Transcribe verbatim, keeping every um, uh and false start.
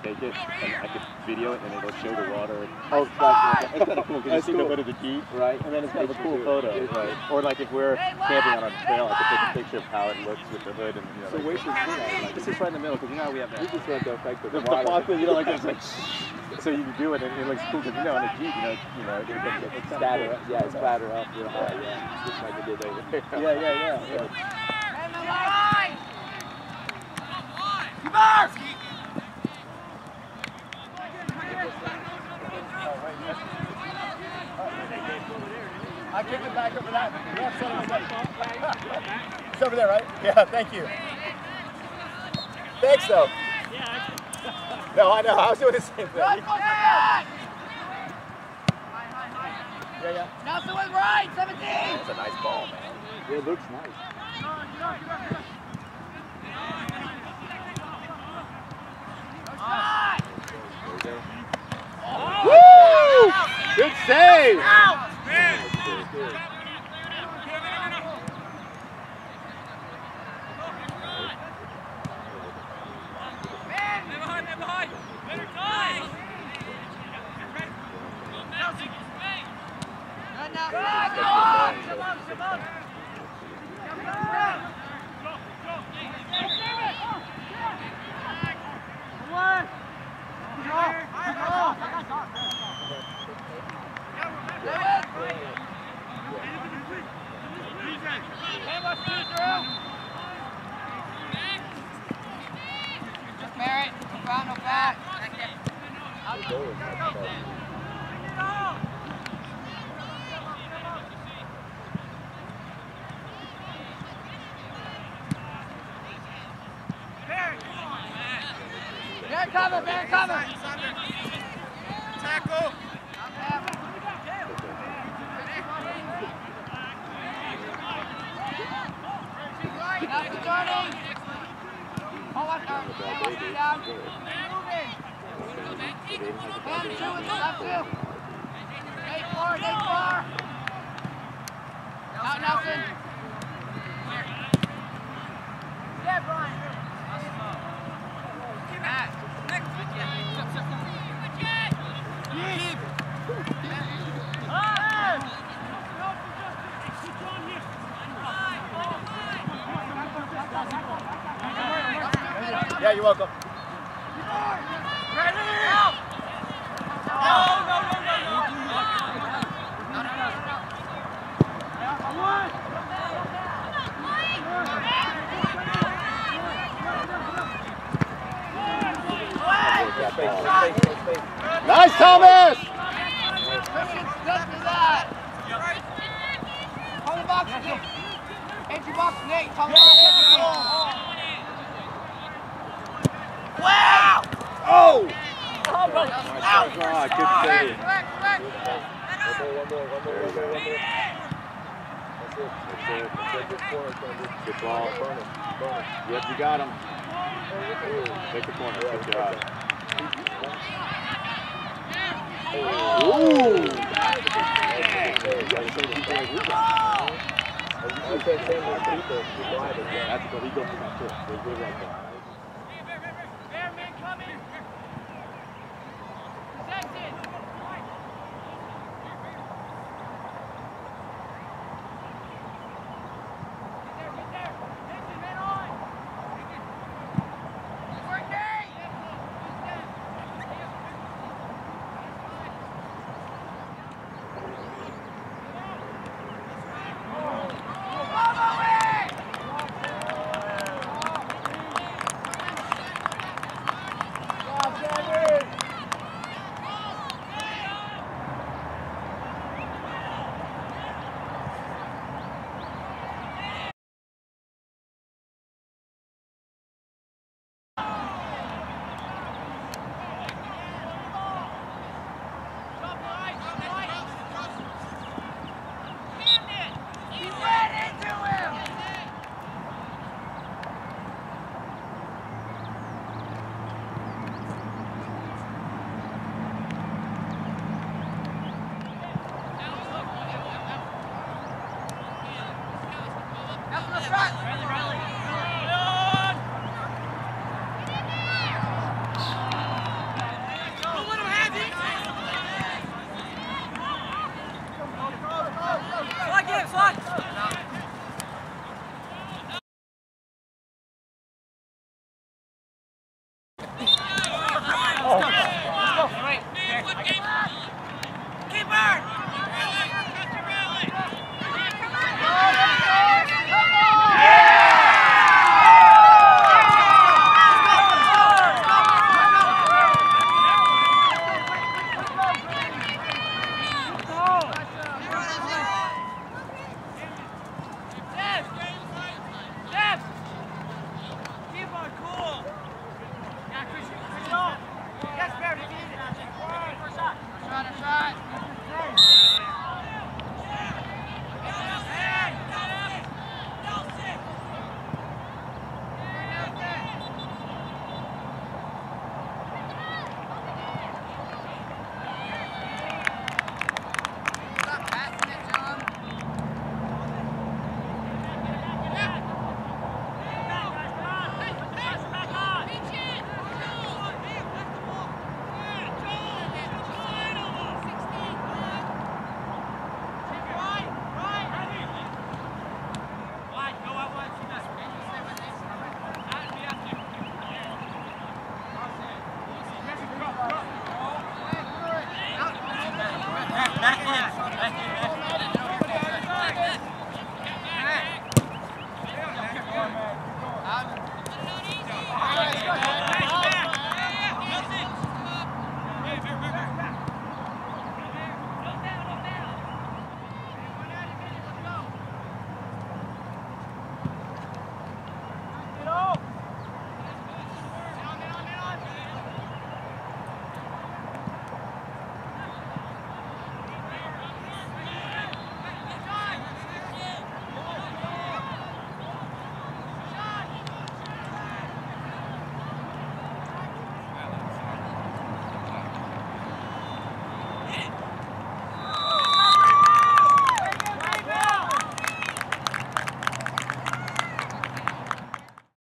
take it and I could video it and it'll show the water. Oh, right. That's kind of cool because you see cool. go to the Jeep, right? And then it's kind of a cool photo, right? Or like if we're camping on a trail, I could take a picture of how it looks with the hood and you know. So like, where's your foot at? Like, this is right in the middle because you know how we have that. we just want the effect of the, The, the water. faucet, you know, like it's like. So you can do it and it looks cool because you know on a Jeep, you know, you know, it, it, it, it's Scatter, cool. Yeah, it's splatter up real high, yeah, just like it did over there. Yeah, yeah, yeah. yeah. I kick it back over that. It's over there, right? Yeah, thank you. Thanks, though. No, I know. I was doing the same thing. Yeah, yeah. Nelson was right, seventeen! That's a nice ball, man. Yeah, it looks nice. Woo! Good save! Out! Bear cover, bear cover! Tackle! That's Jordan! Oh, what's down? Down. Moving! Hand two with the left two! Eight four, eight four! Out, Nelson! Yeah, Brian! Yeah, you're welcome. Ready? No, no, no, no, no. No, no, no, no. Nice, Thomas! Let's do that. Hold the box, Nate. Entry box, Nate. Hold the box. Wow! Oh! Oh, bro. Out. Ah, good save. Correct, correct, correct. One more, one more, one more, one more, one more. That's it. That's it. That's it. Good corner, Thunder. Good ball. Corner. Corner. Yep, you got him. Take the corner. Good job. Ooh! That's what he goes for that too. They're good like that.